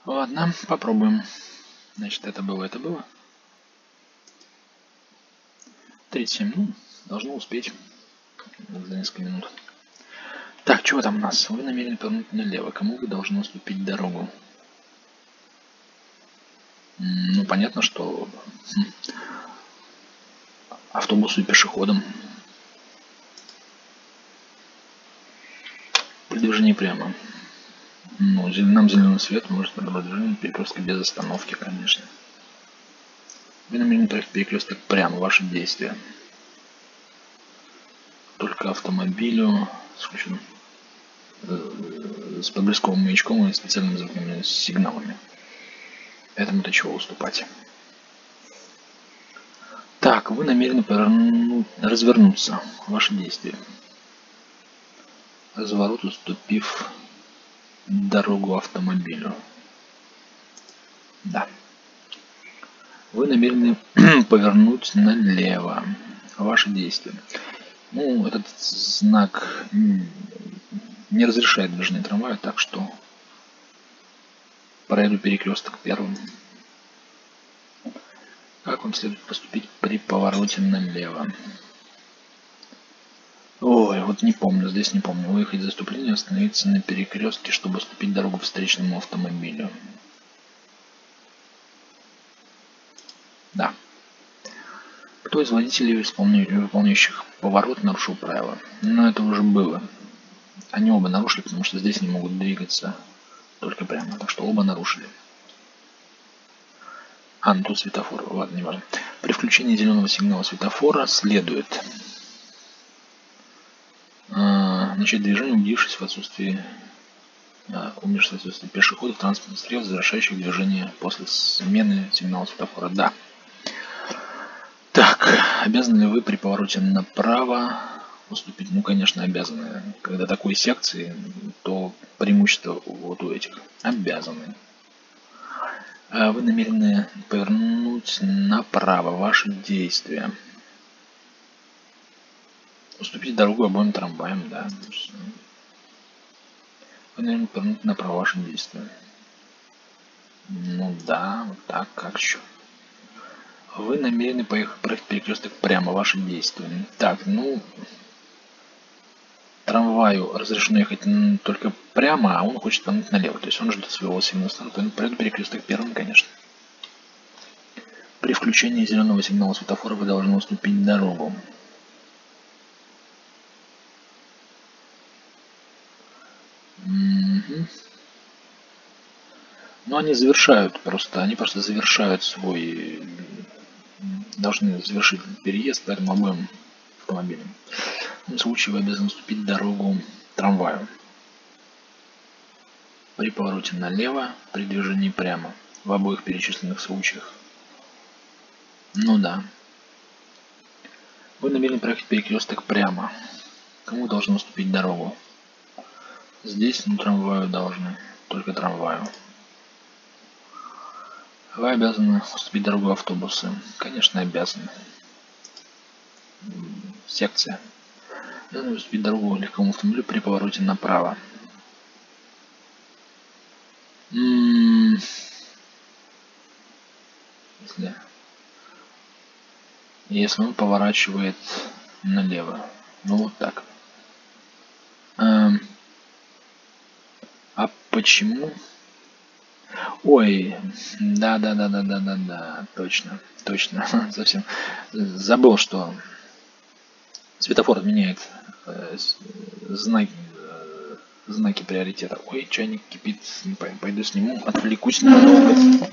Ладно, попробуем. Значит, это было. 37, ну, должно успеть за несколько минут. Так, что там у нас? Вы намерены повернуть налево. Кому вы должны уступить дорогу? Ну, понятно, что автобусу и пешеходам. При движении прямо. Ну, нам зеленый свет может подобрать движение перекрестка без остановки, конечно. Вы намерены проехать перекресток прямо, ваши действия. Только автомобилю с подростковым маячком и специальными звуковыми сигналами. Этому-то чего уступать? Так, вы намерены развернуться. Ваши действия. Разворот, уступив дорогу автомобилю. Да. Вы намерены повернуть налево. Ваши действия. Ну, этот знак не разрешает движение трамвая, так что проеду перекресток первым. Как вам следует поступить при повороте налево? Ой, вот не помню, здесь не помню. Выехать из заступления, остановиться на перекрестке, чтобы уступить дорогу встречному автомобилю. Да. Кто из водителей, выполняющих поворот, нарушил правила? Но это уже было. Они оба нарушили, потому что здесь не могут двигаться только прямо. Так что оба нарушили. Ну тут светофор. Ладно, не важно. При включении зеленого сигнала светофора следует начать движение, убедившись в отсутствии пешеходов, транспортных средств, завершающих движение после смены сигнала светофора. Да. Так, обязаны ли вы при повороте направо уступить? Ну, конечно, обязаны. Когда такой секции, то преимущество вот у этих. Обязаны. Вы намерены повернуть направо. Ваши действия. Уступить дорогу обоим трамваям, да. Вы намерены повернуть направо. Ваши действия. Ну да, вот так, как еще. Вы намерены проехать перекресток прямо. Ваши действия. Так, ну... Трамваю разрешено ехать только прямо, а он хочет повернуть налево. То есть он ждет своего сигнала. Пройду перекресток первым, конечно. При включении зеленого сигнала светофора вы должны уступить дорогу. Но они просто завершают свой... Должны завершить переезд, поэтому обоим автомобилям. В этом случае вы обязаны уступить дорогу трамваю. При повороте налево, при движении прямо. В обоих перечисленных случаях. Ну да. Вы намерены проехать перекресток прямо. Кому должны уступить дорогу? Здесь, трамваю должны. Только трамваю. Вы обязаны уступить дорогу автобусы. Конечно, обязаны. Секция. Обязаны уступить дорогу легковому автомобилю при повороте направо. Если он поворачивает налево. Ну вот так. А почему? Ой, да, точно, совсем забыл, что светофор меняет знаки приоритета. Ой, чайник кипит, пойду сниму, отвлекусь немного.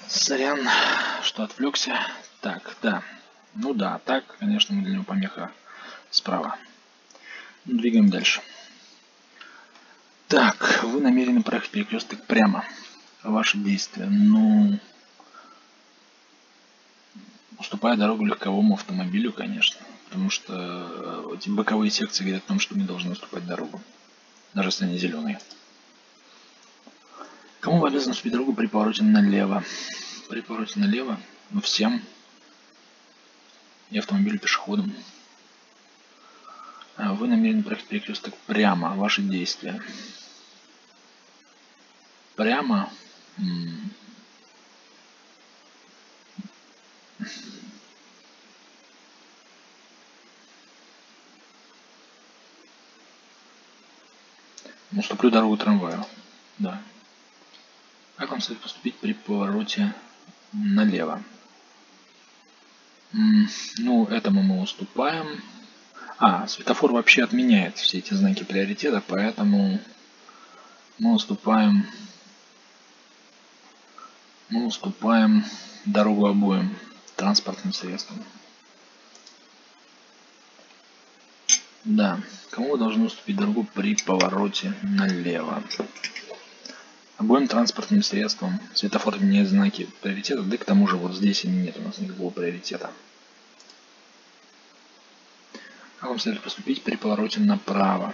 Сорян, что отвлекся. Так, да. Ну да, так, конечно, мы для него помеха справа. Двигаем дальше. Так, вы намерены проехать перекресток прямо. Ваши действия. Ну, уступая дорогу легковому автомобилю, конечно. Потому что эти боковые секции говорят о том, что мы должны уступать дорогу. Даже если они зеленые. Кому вы обязаны уступить дорогу при повороте налево? При повороте налево? Ну, всем. И автомобилю, пешеходам. Вы намерены проехать перекресток прямо. Ваши действия. Прямо. Уступлю дорогу трамваю. Да. Как вам следует поступить при повороте налево? Ну, этому мы уступаем. Светофор вообще отменяет все эти знаки приоритета, поэтому мы уступаем дорогу обоим транспортным средствам. Да. Кому вы должны уступить дорогу при повороте налево? Обоим транспортным средствам. Светофор меняет знаки приоритета, да и к тому же вот здесь нет у нас никакого приоритета. Как вам следует поступить при повороте направо?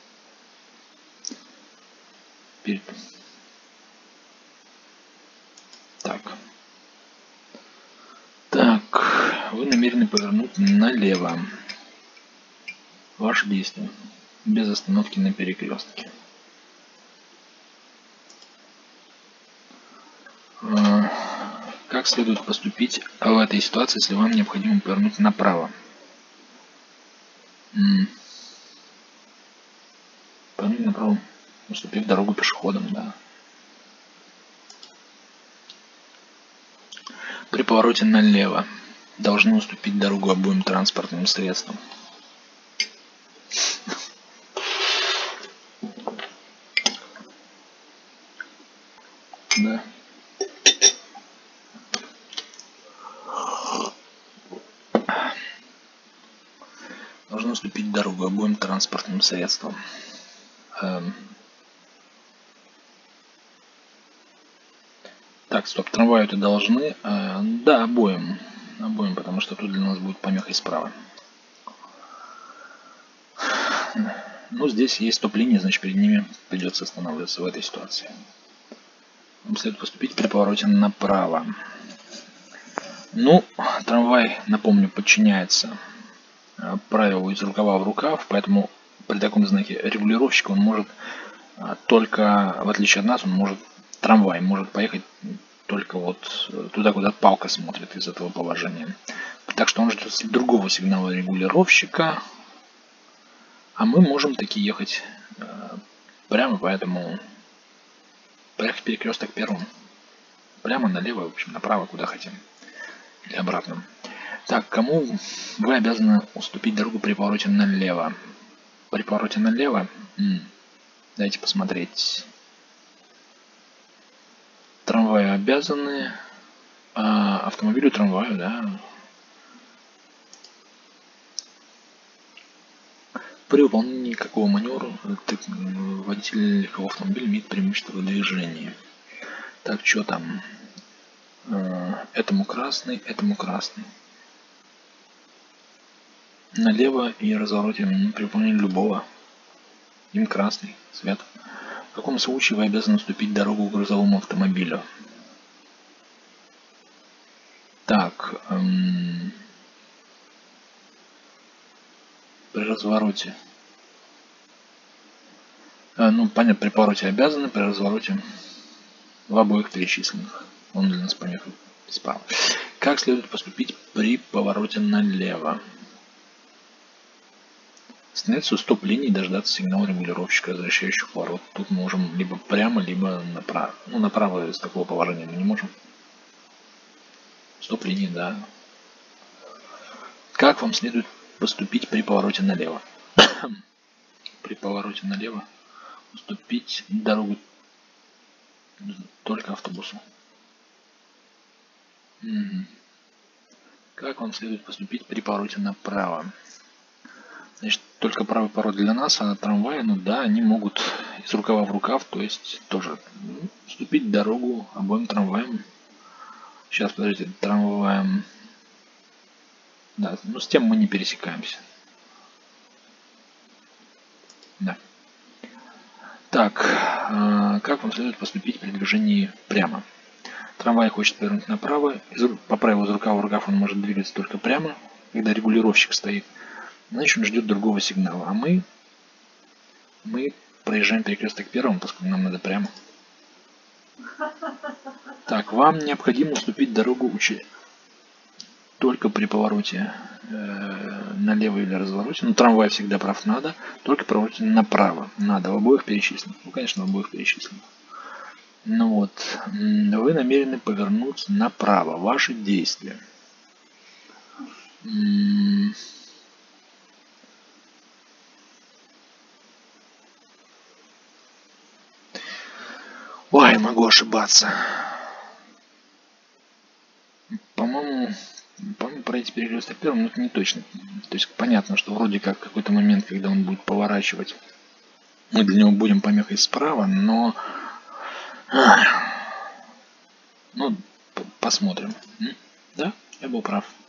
Так, вы намерены повернуть налево. Ваши действия. Без остановки на перекрестке. Как следует поступить в этой ситуации, если вам необходимо повернуть направо? Повернуть направо, уступив дорогу пешеходам, да. При повороте налево должны уступить дорогу обоим транспортным средствам. Да. Должны уступить дорогу обоим транспортным средствам. Так, стоп, трамваю-то должны. Да, обоим. Обоим, потому что тут для нас будет помехой справа. Ну, здесь есть стоп-линия, значит, перед ними придется останавливаться в этой ситуации. Вам следует поступить при повороте направо. Ну, трамвай, напомню, подчиняется правилу из рукава в рукав, поэтому при таком знаке регулировщика он может только, в отличие от нас, трамвай может поехать только вот туда, куда палка смотрит из этого положения. Так что он ждет другого сигнала регулировщика, а мы можем таки ехать прямо, поэтому проехать перекресток первым. Прямо налево, в общем, направо, куда хотим. Или обратно. Так, кому вы обязаны уступить дорогу при повороте налево? При повороте налево? Дайте посмотреть. Трамваю обязаны. Автомобилю, трамваю, да. При выполнении какого маневра водитель легкового автомобиля имеет преимущество в движении? Так, что там? Этому красный, этому красный. Налево и развороте при выполнении любого. Им красный свет. В каком случае вы обязаны уступить дорогу грузовому автомобилю? Так, при развороте. Ну, понятно, при повороте обязаны, при развороте в обоих перечисленных. Он для нас помеха справа. Как следует поступить при повороте налево? Становиться у стоп-линии и дождаться сигнала регулировщика, возвращающего поворот. Тут мы можем либо прямо, либо направо. Ну, направо из такого положения мы не можем. Стоп-линии, да. Как вам следует поступить при повороте налево? При повороте налево уступить дорогу только автобусу. Мгм. Как вам следует поступить при повороте направо? Значит, только правый поворот для нас, а на трамвае, ну да, они могут из рукава в рукав, то есть тоже вступить дорогу обоим трамваям. Сейчас, подождите, трамваем. Да, ну с тем мы не пересекаемся. Да. Так, как вам следует поступить при движении прямо? Трамвай хочет повернуть направо, по правилу из рукава в рукав он может двигаться только прямо, когда регулировщик стоит. Значит, он ждет другого сигнала, а мы проезжаем перекресток первым, поскольку нам надо прямо. Так, вам необходимо уступить дорогу только при повороте налево или развороте. Ну, трамвай всегда прав надо, только при повороте направо надо. В обоих перечислено. Ну, конечно, в обоих перечислено. Ну вот, вы намерены повернуть направо. Ваши действия. Ой, могу ошибаться. По-моему, пройти перекресток первым, но это не точно. То есть понятно, что вроде как в какой-то момент, когда он будет поворачивать, мы для него будем помехой справа, но... Ну, посмотрим. Да, я был прав.